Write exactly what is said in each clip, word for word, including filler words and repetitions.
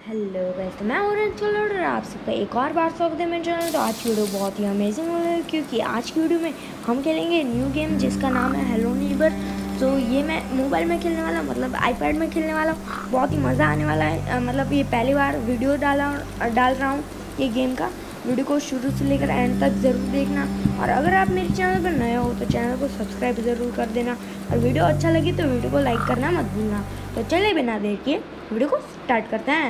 Hello guys, तो मैं orange colour और आप सबका एक और बार स्वागत है मेरे चैनल। तो आज की वीडियो बहुत ही अमेजिंग हो है क्योंकि आज की वीडियो में हम खेलेंगे न्यू गेम जिसका नाम है हेलो नीबर। तो ये मैं मोबाइल में खेलने वाला मतलब आईपैड में खेलने वाला बहुत ही मज़ा आने वाला है। मतलब ये पहली बार वीडियो डाला डाल रहा हूँ ये गेम का। वीडियो को शुरू से लेकर एंड तक ज़रूर देखना, और अगर आप मेरे चैनल पर नए हो तो चैनल को सब्सक्राइब ज़रूर कर देना, और वीडियो अच्छा लगे तो वीडियो को लाइक करना मत भूलना। तो चलिए बिना देर किए वीडियो को स्टार्ट करते हैं।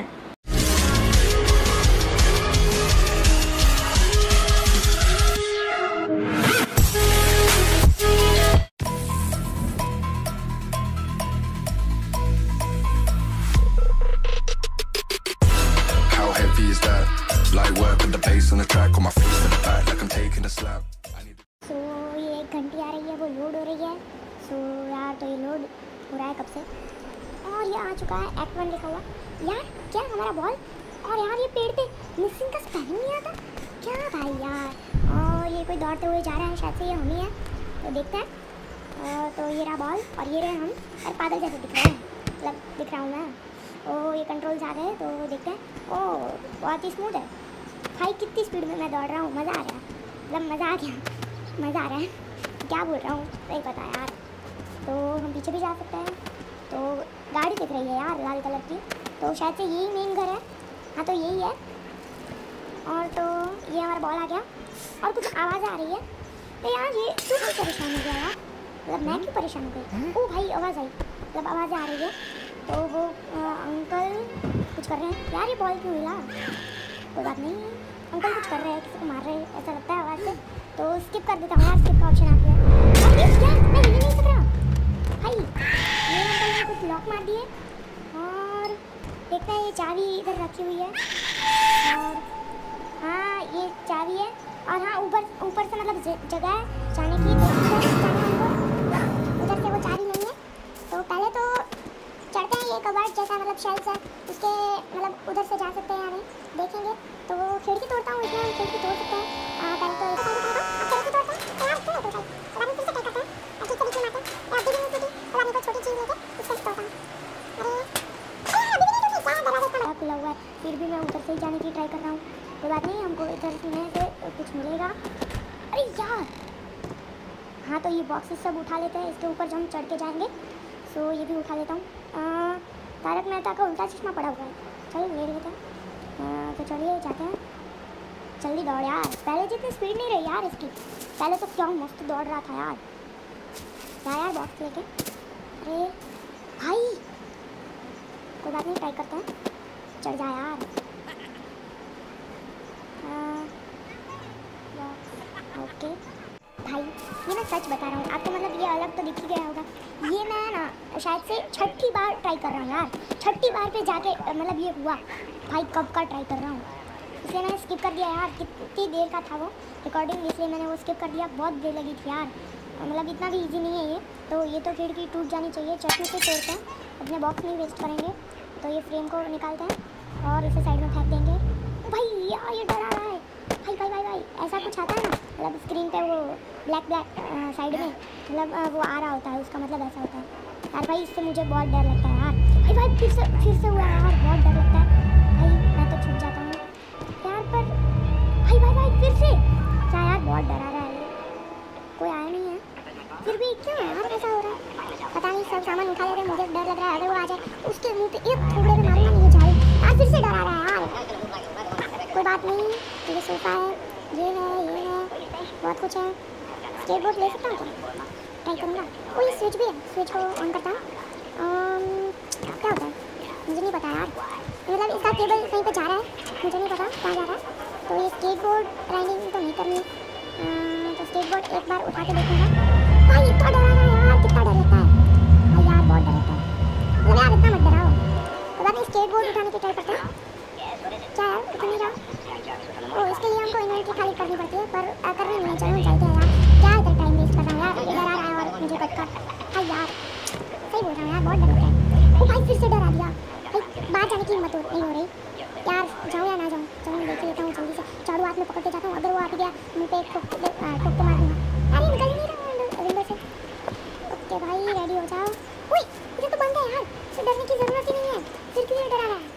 Is that light work with the bass on the track on my face to the back like I'm taking a slap. So so, ये एक घंटी आ रही है, वो लोड हो रही है। सो so, यार तो ये लोड हो रहा है कब से, और ये आ चुका है एक्ट वन लिखा हुआ। यार क्या हमारा बॉल, और यार ये पेड़ पे मिसिंग का स्पेलिंग नहीं आता क्या भाई यार। और ये कोई दौड़ते हुए जा रहा है, शायद से ये हम ही है, तो देखते हैं। तो ये रहा बॉल और ये रहे हम, और पागल जैसे दिख रहे हैं, मतलब दिख रहा हूँ मैं। ओ ये कंट्रोल्स आ गए तो देखते हैं। ओ बहुत ही स्मूथ है भाई, कितनी स्पीड में मैं दौड़ रहा हूँ, मज़ा आ रहा है, मतलब मज़ा आ गया, मज़ा आ रहा है, क्या बोल रहा हूँ नहीं पता यार। तो हम पीछे भी जा सकते हैं। तो गाड़ी दिख रही है यार लाल कलर की, तो शायद से यही मेन घर है। हाँ तो यही है। और तो ये हमारा बॉल आ गया और कुछ आवाज़ आ रही है। तो यार ये क्यों कोई परेशान हो गया यार, मतलब मैं क्यों परेशान हो गई। ओ भाई आवाज़ आई, मतलब आवाज़ें आ रही है। तो वो आ, अंकल कुछ कर रहे हैं यार, ये बॉल क्यों हिला, कोई बात नहीं, अंकल कुछ कर रहे हैं, किसी को मार रहे हैं ऐसा लगता है आवाज़ से। तो स्किप कर देता हूँ यार, स्किप का ऑप्शन आ गया। अरे यार मैं हिल नहीं सक रहा भाई, ये अंकल ने कुछ लॉक मार दिए। और देखते हैं ये चाबी इधर रखी हुई है, और हाँ ये चाबी है, और हाँ ऊपर ऊपर से मतलब जगह है जाने की, तो उधर जाना हमको, उधर से वो चाबी नहीं है। तो पहले तो चढ़ते हैं, ये कवर्ड जैसा मतलब शेल्स है उसके, मतलब उधर से जा सकते हैं या नहीं देखेंगे। तो वो खिड़की तोड़ता हूँ, इसमें हम खिड़की तोड़ सकते हैं। पहले तो खिड़की तोड़ते हैं यार, क्यों तोड़ता है पता नहीं, फिर से ट्राई करते हैं, अभी कभी क्यों मारते हैं, अभी भी नहीं टूटी, तो अभी कोई छोटी चीज़ लेके इससे तोड़ता हूँ। अरे अभी भी नहीं टूटी, क्या दरवाजा खुला खुला हुआ है, फिर भी मैं उधर से ही जाने की ट्राई कर रहा हूँ। कोई बात नहीं, हमको इधर में से कुछ मिलेगा। अरे यार हाँ तो ये बॉक्सेस सब उठा लेते हैं, इसके ऊपर जो हम चढ़ के जाएंगे। सो ये भी उठा लेता हूँ। तारक मेहता का उल्टा चश्मा पड़ा हुआ है, चलिए ले लेते हैं। तो चलिए जाते हैं, जल्दी दौड़ यार, पहले जितनी स्पीड नहीं रही यार इसकी, पहले तो क्या मस्त दौड़ रहा था यार। क्या यार बॉक्स लेके, अरे भाई कोई बात नहीं, ट्राई करते हैं, चढ़ जा यार। ओके भाई ये मैं सच बता रहा हूँ आपको, मतलब ये अलग तो दिख ही गया होगा। ये मैं ना शायद से छठी बार ट्राई कर रहा हूँ यार, छठी बार पे जाके मतलब ये हुआ भाई, कब का ट्राई कर रहा हूँ, इसलिए मैंने स्किप कर दिया यार। कितनी देर का था वो रिकॉर्डिंग, इसलिए मैंने वो स्किप कर दिया, बहुत देर लगी थी यार, मतलब इतना भी ईजी नहीं है ये। तो ये तो खिड़की टूट जानी चाहिए, चश्मे से तोड़ते हैं, अपने बॉक्स में वेस्ट करेंगे। तो ये फ्रेम को निकालते हैं और इसे साइड में फेंक देंगे। भाई यार ये डरा रहा है भाई भाई भाई भाई, ऐसा कुछ आता है ना, मतलब स्क्रीन पे वो ब्लैक ब्लैक साइड में मतलब वो आ रहा होता है, उसका मतलब ऐसा होता है यार। भाई इससे मुझे बहुत डर लगता है यार। भाई भाई फिर से फिर से हुआ यार, बहुत डर लगता है भाई, मैं तो छूट जाता हूँ यार। पर भाई भाई भाई फिर से क्या यार, बहुत डरा रहा है, कोई आया नहीं है, फिर भी क्यों यार ऐसा हो रहा है पता नहीं। सब सामान उठा ले रहे हैं, मुझे डर लग रहा है अगर वो आ जाए उसके मुँह पे एक थोड़े में मारूंगा नहीं जाए यार, फिर से डरा रहा है यार। कोई बात नहीं, ये सोफा है, ये है, ये है, बहुत कुछ है। स्केट बोर्ड ले सकता हूँ क्या, ट्राई करूँगा। ओ ये स्विच भी है, स्विच को ऑन करता हूँ। क्या होता है मुझे नहीं पता यार, मतलब इसका केबल कहीं पे जा रहा है, मुझे नहीं पता कहाँ जा रहा है। तो ये स्केट बोर्ड राइडिंग तो नहीं करनी, तो स्केट बोर्ड एक बार उठा के देखूँगा। भाई इतना डरा रहा है यार, कितना डर लगता है भाई यार, बहुत डर लगता है, मतलब यार इतना मत डराओ। तो बाद में स्केट बोर्ड उठाने की ट्राई करते हैं। क्या यार उठ नहीं रहा, ओ इसके लिए हमको इन्वेंट्री खाली करनी पड़ती है, पर करनी नहीं चाहिए चाहिए यार, क्या इधर टाइम वेस्ट कर रहा हूँ यार, ये डरा रहा है और मुझे कट कर। भाई यार सही बोल रहा हूँ यार, बहुत डर लगता है। ओ भाई फिर से डरा दिया भाई, बाहर जाने की हिम्मत नहीं हो रही यार, जाऊँ या ना जाऊँ, चलो देख लेता हूँ जल्दी से, झाड़ू हाथ में पकड़ के जाता हूँ, अगर वो आ गया मुँह पे ठोक ठोक के मार दूँगा। अरे निकल नहीं रहा विंडो से। ओके भाई रेडी हो जाओ। उई ये तो बंद है यार, तो डरने की ज़रूरत ही नहीं है, फिर क्यों डरा रहा है भाई,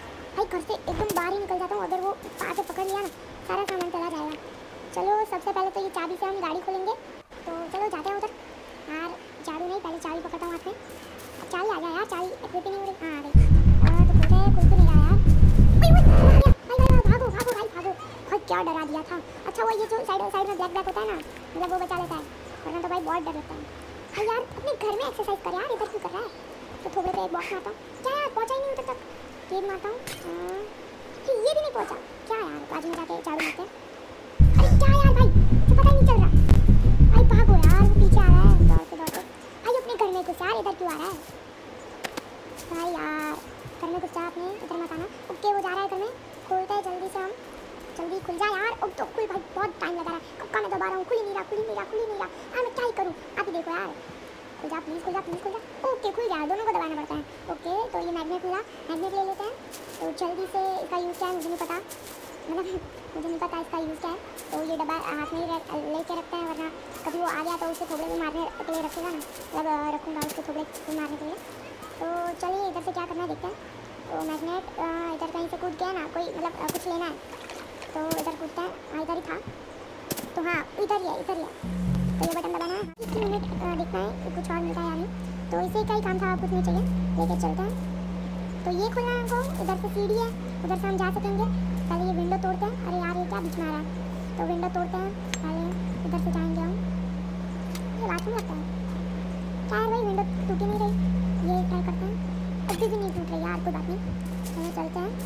घर से एकदम बाहर ही निकल जाता हूँ, अगर वो आके पकड़ लिया ना सारा सामान चला जाएगा। चलो सबसे पहले तो ये चाबी से हम गाड़ी खोलेंगे, तो चलो जाते हैं उधर। यार चाबी नहीं, पहले चाबी पकड़ता हूँ हाथ में। चाबी आ गया यार, चाबी एक्टिवेट नहीं हो रही। हाँ आ गई। और तो खुलते हैं, खुल तो नहीं रहा यार। भाई भाई भाई भाई भागो भागो भाई भागो। भाई क्या डरा दिया था। अच्छा वो ये जो साइड साइड में ब्लैक ब्लैक होता है ना, मतलब वो बचा लेता है, वरना तो भाई बहुत डर लगता है। भाई यार अपने घर में एक्सरसाइज कर यार, इधर क्यों कर रहा है। तो थोड़े पे एक बॉक्स मारता हूँ। क्या यार पहुँचा ही नहीं उधर तक। ये मारता हूँ, ये भी नहीं पहुँचा। क्या यार बाजू में जाके झाड़ू मारते हैं। अरे क्या यार भाई, मुझे पता ही नहीं चल रहा। भाई भागो यार, वो पीछे आ रहा है दौड़ते दौड़ते। भाई अपने घर में घुस यार, इधर क्यों आ रहा है। भाई यार घर में घुस जा अपने, इधर मत आना। ओके वो जा रहा है घर में, खोलते हैं जल्दी से हम। जल्दी खुल जा यार। अब तो खुल भाई, बहुत टाइम लगा रहा है। कब का मैं दबा रहा हूँ, खुल ही नहीं रहा, खुल ही नहीं रहा, खुल ही नहीं रहा। हाँ मैं क्या ही करूँ, आप ही देखो यार। खुल जा प्लीज़, खुल जा प्लीज़, खुल जा। ओके खुल गया, दोनों को दबाना पड़ता है। ओके तो ये मैग्नेट खुला, मैग्नेट ले लेते हैं। तो जल्दी से इसका यूज़ क्या है मुझे नहीं पता, मतलब मुझे नहीं पता इसका यूज़ क्या है। तो ये डब्बा हाथ में ही लेके रखते हैं, वरना कभी वो आ गया तो उसे थोड़े भी मारने के लिए रखेगा ना, मतलब रखूँगा उसको थोड़े को मारने के लिए। तो चलिए इधर से क्या करना है देखते हैं। तो मैग्नेट इधर कहीं से कूद गया ना, कोई मतलब कुछ लेना है तो इधर कूदते हैं। हाँ इधर ही था, तो हाँ इधर ही है, इधर ही है। तो ये बटन दबाना है, तीन मिनट देखना है कि कुछ और मिलता है या नहीं। तो इसे का ही काम था, कुछ नहीं चाहिए, लेके चलते हैं। तो ये खोलना है हमको, इधर से सीढ़ी है, उधर से हम जा सकेंगे। पहले ये विंडो तोड़ते हैं। अरे यार ये क्या बीच में आ रहा है। तो विंडो तोड़ते हैं पहले, इधर से जाएंगे हम। ये बाथरूम लगता है क्या यार, भाई विंडो टूटी नहीं रही। ये ट्राई करते हैं, अभी भी नहीं टूट रही यार, कोई बात नहीं। चलिए चलते हैं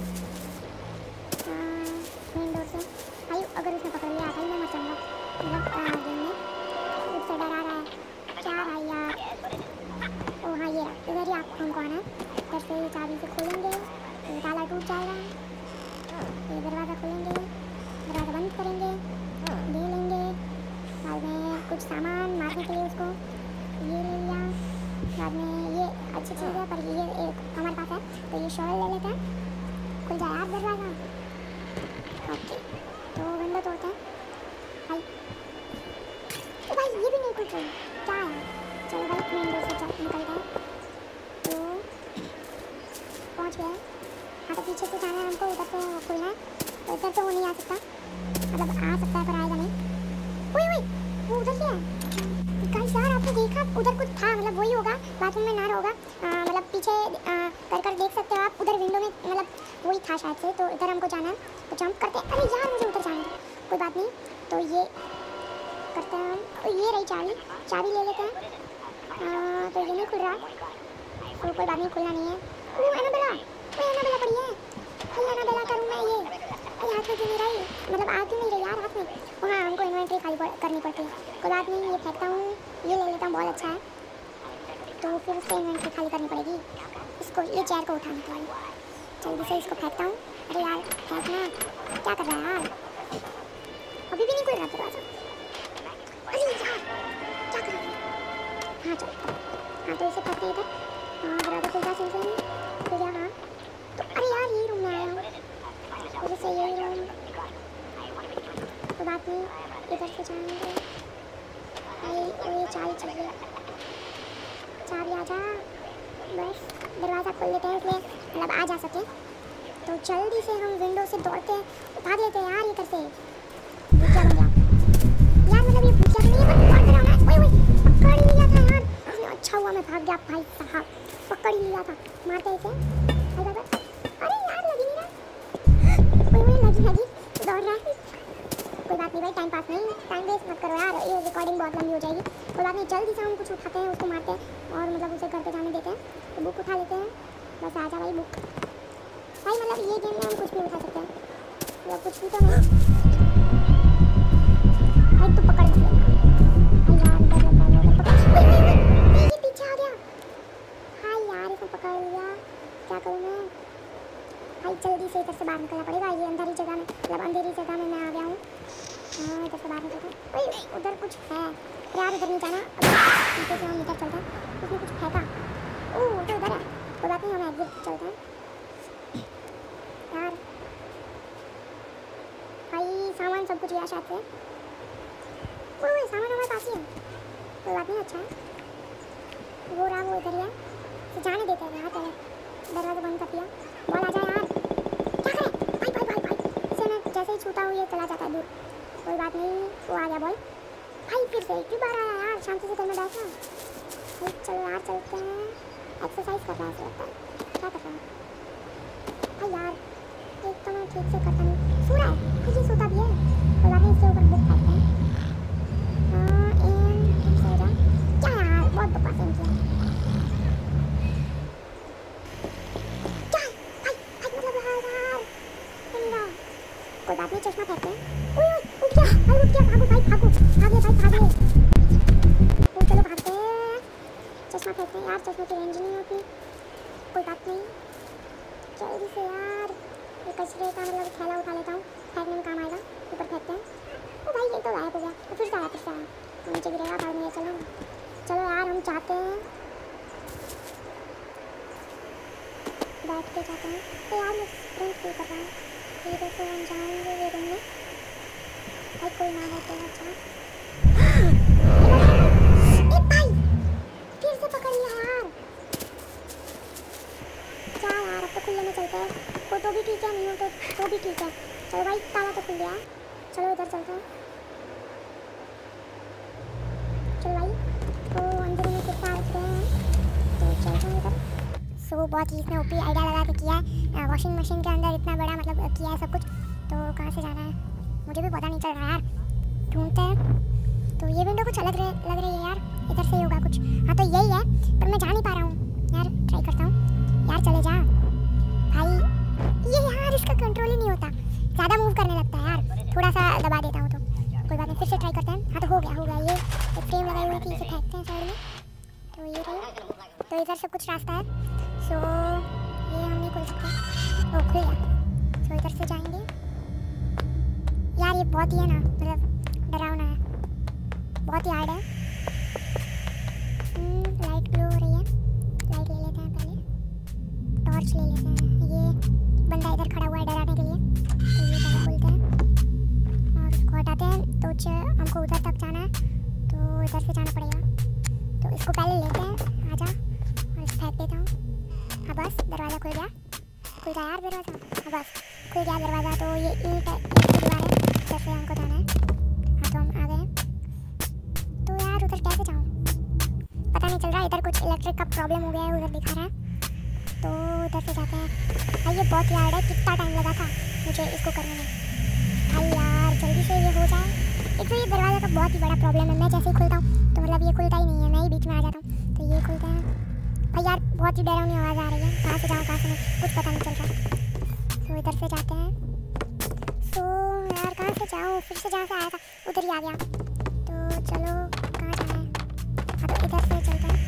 मेन डोर से। भाई अगर उसने पकड़ लिया भाई मैं मर जाऊँगा, मतलब गेम में उससे डरा रहा है क्या भाई यार। ओ हाँ ये इधर ही आपको हमको आना है। इधर से ये चाबी से खोलेंगे, ये ताला टूट जाएगा। ये दरवाज़ा खोलेंगे, दरवाज़ा बंद करेंगे, ले लेंगे बाद में कुछ सामान मारने के लिए उसको। ये ले लिया, बाद में ये अच्छी चीज़ है पर ये एक हमारे पास है, तो ये शॉल ले लेते हैं। खुल जाए यार दरवाज़ा। ओके तो विंडो तोड़ते हैं भाई। तो भाई ये भी नहीं खुल रही, क्या है। चलो भाई मेन डोर से चल निकलते हैं। तो पहुँच गए। हाँ तो पीछे से जाना है हमको, उधर से खुलना है। तो इधर तो वो नहीं आ सकता, मतलब आ सकता है पर आएगा नहीं। ओए ओए वो उधर से है गाइस यार, आपने देखा उधर कुछ था, मतलब वही होगा बाथरूम में ना होगा, मतलब पीछे आ, कर कर देख सकते हो आप, उधर विंडो में मतलब वही था शायद से। तो इधर हमको जाना है, तो जंप करते हैं। अरे यार मुझे उधर जाना है, कोई बात नहीं। तो ये करते हैं हम। तो ये रही चाबी, चाबी ले लेते हैं। आ, तो ये नहीं खुल रहा, तो कोई बात नहीं, खुलना नहीं है। ओ एनाबेला, ओ एनाबेला पड़ी है। अरे एनाबेला करूँ मैं ये, अरे हाथ में क्यों नहीं रही, मतलब आ क्यों नहीं रही यार हाथ में। ओ हाँ हमको इन्वेंट्री खाली करनी पड़ती है, कोई बात नहीं। ये फेंकता हूँ, ये ले लेता हूँ, बहुत अच्छा है। तो फिर उससे इन्वेंट्री खाली करनी पड़ेगी इसको, ये चेयर को उठाने के लिए। जल्दी से इसको फेंकता हूँ। अरे यार फेंकना, क्या कर रहा है यार, अभी भी नहीं खुल रहा दरवाज़ा। अरे यार क्या कर रहा है। हाँ चलो, हाँ तो इसे फेंकते इधर। हाँ दरवाज़ा खुल जा, सिलसिले में खुल जा। हाँ तो अरे यार यही रूम में आया हूँ, मुझे से यही रूम, तो बात नहीं। इधर से जाएंगे। अरे ये चाबी चाहिए, चाबी आ जा बस। दरवाज़ा खोल लेते हैं इसलिए मतलब आ जा सके। तो जल्दी से हम विंडो से दौड़ते हैं, उठा देते हैं यार इधर से। भूतिया बन गया यार, मतलब ये भूतिया नहीं है पर बहुत डरावना है। ओए ओए पकड़ ही लिया था यार, इसने अच्छा हुआ मैं भाग गया भाई साहब, पकड़ ही लिया था। मारते इसे, अरे यार लगी नहीं रहा। ओए ओए लगी लगी, दौड़ रहा है। कोई बात नहीं भाई, टाइम पास नहीं, टाइम वेस्ट मत करो यार, ये रिकॉर्डिंग बहुत लंबी हो जाएगी। कोई बात नहीं, जल्दी से हम कुछ उठाते हैं, उसको मारते हैं और मतलब उसे घर पे जाने देते हैं। तो बुक उठा लेते हैं, बस आ जा भाई बुक। भाई मतलब ये गेम में हम कुछ भी उठा सकते हैं, मतलब कुछ भी तो नहीं। भाई तू पकड़ मत लेना यार, इधर लग रहा है पकड़। ये पीछे आ गया। हाँ यार इसे पकड़ लिया, क्या करूँ मैं। भाई जल्दी से इधर से बाहर निकलना पड़ेगा, ये अंधेरी जगह में, मतलब अंधेरी जगह में मैं आ गया हूँ। हाँ इधर से बाहर निकलते हैं। ओए उधर कुछ है यार, इधर नहीं जाना, पीछे से हम इधर चलते हैं। उसने कुछ फेंका, ओह तो उधर है, कोई बात नहीं हम एग्जिट चलते हैं यार। भाई सामान सब कुछ लिया शायद से, ओह सामान हमारे पास ही है, कोई बात नहीं अच्छा है। वो रहा वो इधर ही है, तो जाने देते हैं यार। पहले दरवाज़ा बंद कर दिया, बॉल आ जाए यार। ये चला जाता है दूर। कोई बात नहीं, वो आ गया बॉल। भाई फिर से क्यों बाहर आया यार, शांति से घर में बैठना। भाई चलो यार चलते हैं, एक्सरसाइज कर रहा है ऐसा लगता है। क्या कर रहा है भाई यार, एक तो मैं ठीक से करता नहीं, सो रहा है। भाई ये सोता भी है, कोई बात नहीं, इसके ऊपर बुक फेंकते हैं। हाँ एंड सो जा। क्या यार बहुत बकवास है इनकी। क्या भाई भाई मतलब यार मेरा, कोई बात नहीं, चश्मा फेंकते हैं। ओए ओए उठ गया भाई, उठ गया, भागो भाई भागो, भागे भाई भागे। ओ चलो भागते हैं, चश्मा फेंकते हैं यार, चश्मे की रेंज नहीं होती। कोई बात नहीं, जल्दी से यार ये कचरे का मतलब थैला उठा लेता हूँ, फेंकने में काम आएगा। ऊपर फेंकते हैं। ओ भाई ये तो गायब हो गया, तो फिर से आया, फिर से आया, तो नीचे गिरेगा, बाद में ये चलो चलो यार हम चाहते हैं बैठ के जाते हैं। तो यार मैं स्प्रिंट क्यों कर रहा हूँ, धीरे से हम जाएंगे ये रूम में। भाई कोई ना हो तो अच्छा। ए भाई फिर से पकड़ लिया यार। क्या यार, अब तो खुले में चलते हैं, हो तो भी ठीक है, नहीं हो तो तो भी ठीक है। चलो भाई ताला तो खुल गया, चलो इधर चलते हैं। चलो भाई तो अंदर में कितना आ चुके हैं, तो चलते हैं इधर। सो बहुत ही इसने ओपी आइडिया लगा के किया है, वॉशिंग मशीन के अंदर इतना बड़ा मतलब किया है सब कुछ। तो कहाँ से जाना है मुझे भी पता नहीं चल रहा यार, ढूंढते हैं। तो ये विंडो कुछ अलग लग रही है यार, इधर से ही होगा कुछ। हाँ तो यही है, पर मैं जा नहीं पा रहा हूँ यार, ट्राई करता हूँ यार। चले जा भाई, ये यार इसका कंट्रोल ही नहीं होता, ज़्यादा मूव करने लगता है यार। थोड़ा सा दबा देता हूँ तो कोई बात नहीं, फिर से ट्राई करते हैं। हाँ तो हो गया हो गया, ये एक फ्रेम लगाई हुई थी, इसे फेंकते हैं साइड में। तो ये रही, तो इधर से कुछ रास्ता है। सो ये हम नहीं खोल सकते, ओ खुल गया। सो इधर से जाएंगे यार। ये बहुत ही है ना मतलब डरावना है, बहुत ही हार्ड है। लाइट ग्लो हो रही है, लाइट ले लेते हैं पहले, टॉर्च ले लेते हैं। ये बंदा इधर खड़ा हुआ है डराने के लिए, तो ये पहले खोलते हैं और उसको हटाते हैं। तो हमको उधर तक जाना है, तो इधर से जाना पड़ेगा। तो इसको पहले लेते हैं, आजा, और इसे फेंक देता हूँ। हाँ बस दरवाज़ा खुल गया, खुल गया यार दरवाज़ा। हाँ बस खुल गया दरवाज़ा। तो ये ईंट है, ईंट की दीवार है, इधर से हमको जाना है। हाँ तो हम आ गए। तो यार उधर कैसे जाऊँ पता नहीं चल रहा, इधर कुछ इलेक्ट्रिक का प्रॉब्लम हो गया है, उधर दिखा रहा है। तो उधर से जाते हैं। भाई ये बहुत यार्ड है, कितना टाइम लगा था मुझे इसको करने में। भाई यार जल्दी से ये हो जाए। एक तो ये दरवाज़ा का बहुत ही बड़ा प्रॉब्लम है, मैं जैसे ही खुलता हूँ तो मतलब ये खुलता ही नहीं है, मैं ही बीच में आ जाता हूँ। तो ये खुलते हैं। भाई यार बहुत ही डरावनी आवाज़ आ रही है, कहाँ से जाऊँ कहाँ से नहीं कुछ पता नहीं चल रहा। तो इधर से जाते हैं। तो यार कहाँ से जाऊँ, फिर से जहाँ से आया था उधर ही आ गया। तो चलो कहाँ जाना है, हाँ तो इधर से चलते हैं।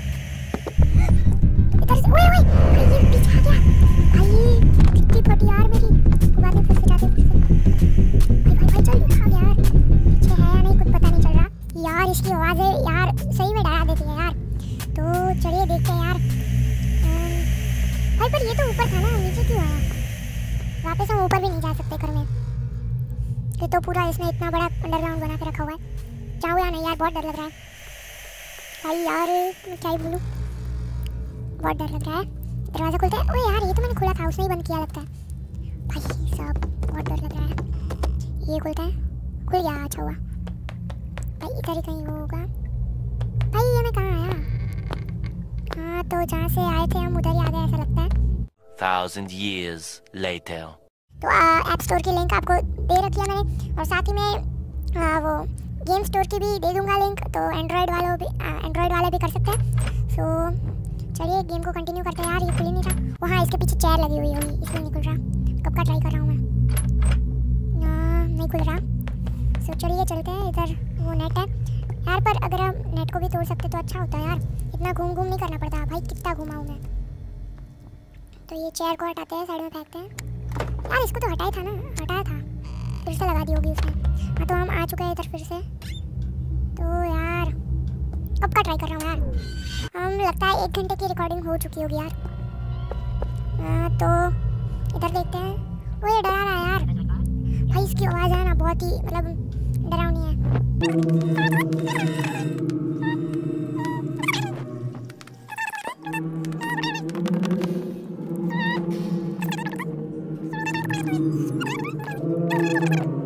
इधर से ओए ओए भाई ये पीछे आ गया। भाई कितनी फटी यार मेरी, बाद में फिर से जाते फिर से। भाई भाई भाई चल भाग यार, पीछे है या नहीं कुछ पता नहीं चल रहा यार। इसकी आवाज़ें यार सही में डरा देती है यार। तो चलिए देखते हैं यार। भाई पर ये तो ऊपर था ना, नीचे क्यों आया? वापस हम ऊपर भी नहीं जा सकते घर में, ये तो पूरा इसमें इतना बड़ा अंडरग्राउंड बना के रखा हुआ है। जाओ या नहीं यार, बहुत डर लग रहा है भाई यार, मैं क्या ही बोलूँ, बहुत डर लग रहा है। दरवाज़ा खुलता है, ओए यार ये तो मैंने खोला था, उसने ही बंद किया लगता है। भाई साहब बहुत डर लग रहा है। ये खुलता है, खुल गया, अच्छा हुआ। भाई इधर ही कहीं वो होगा। भाई ये मैं कहाँ आया? हाँ तो जहाँ से आए थे हम उधर ही आ गए ऐसा लगता है। Thousand years later. तो ऐप स्टोर की लिंक आपको दे रखी है मैंने, और साथ ही में आ, वो गेम स्टोर की भी दे दूंगा लिंक, तो एंड्रॉयड वालों भी एंड्रॉयड वाले भी कर सकते हैं। सो चलिए गेम को कंटिन्यू करते हैं यार। ये खुल ही नहीं रहा, वो हाँ इसके पीछे चेयर लगी हुई होगी इसलिए नहीं खुल रहा। कब का ट्राई कर रहा हूँ मैं, आ, नहीं खुल रहा। सो चलिए चलते हैं, इधर वो नेट है यार, पर अगर हम नेट को भी तोड़ सकते तो अच्छा होता है यार, इतना घूम घूम नहीं करना पड़ता। भाई कितना घुमा हूँ मैं। तो ये चेयर को हटाते हैं, साइड में फेंकते हैं यार। इसको तो हटाया था ना, हटाया था, फिर से लगा दी होगी उसने। हाँ तो हम आ चुके हैं इधर फिर से। तो यार कब का ट्राई कर रहा हूँ यार, हम लगता है एक घंटे की रिकॉर्डिंग हो चुकी होगी यार। आ, तो इधर देखते हैं। वो ये डरा रहा है यार, भाई इसकी आवाज़ है ना बहुत ही मतलब डरावनी है।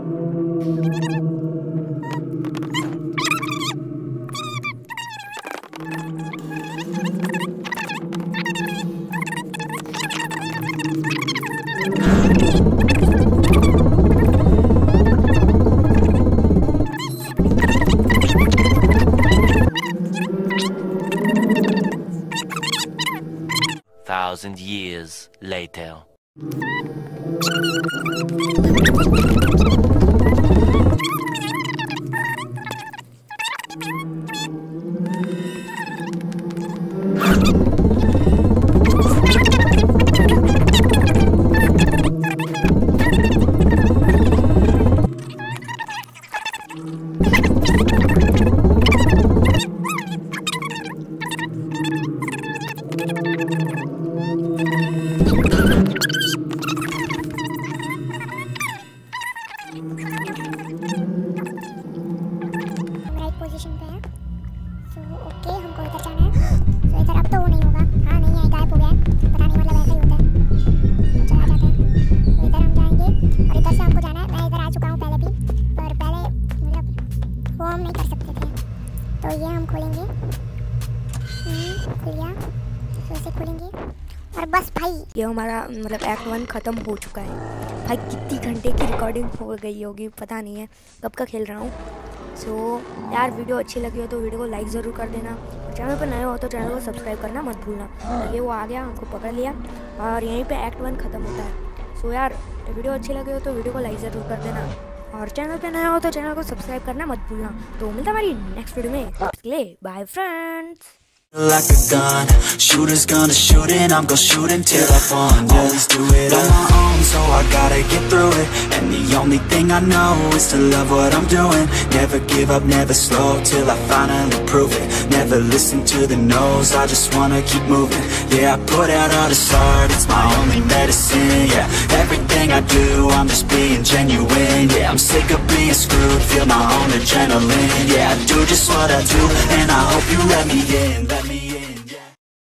Thousand years later. Right position पे है। सो ओके, हमको इधर जाना है। सो इधर अब तो वो नहीं होगा। हाँ नहीं है, गायब हो गया है। पता नहीं, मतलब ऐसा ही होता है, चला जाता है। तो इधर हम जाएंगे और इधर से हमको जाना है। मैं इधर आ चुका हूँ पहले भी, पर पहले मतलब वो हम नहीं कर सकते थे। तो ये हम खोलेंगे। खुल गया। तो इसे खोलेंगे और बस भाई ये हमारा मतलब एक्ट वन ख़त्म हो चुका है। भाई कितनी घंटे की रिकॉर्डिंग हो गई होगी पता नहीं है, कब का खेल रहा हूँ। सो so, यार वीडियो अच्छी लगी हो तो वीडियो को लाइक ज़रूर कर देना। चैनल पर नए हो तो चैनल को सब्सक्राइब करना मत भूलना। ये वो आ गया, हमको पकड़ लिया और यहीं पे एक्ट वन ख़त्म होता है। सो so, यार वीडियो अच्छी लगी हो तो वीडियो को लाइक ज़रूर कर देना और चैनल पर नया हो तो चैनल को सब्सक्राइब करना मत भूलना। तो मिलता हमारी नेक्स्ट वीडियो में, तब तक के लिए bye friends. Like a gun, shooters gonna shoot and I'm gonna shoot until I fall. Always do it on my own, so I gotta get through it. And the only thing I know is to love what I'm doing. Never give up, never slow, till I finally prove it. Never listen to the no's, I just wanna keep moving. Yeah, I put out all this art, it's my only medicine. Yeah, everything I do, I'm just being genuine. Yeah, I'm sick of being screwed, feel my own adrenaline. Yeah, I do just what I do, and I hope you let me in, let me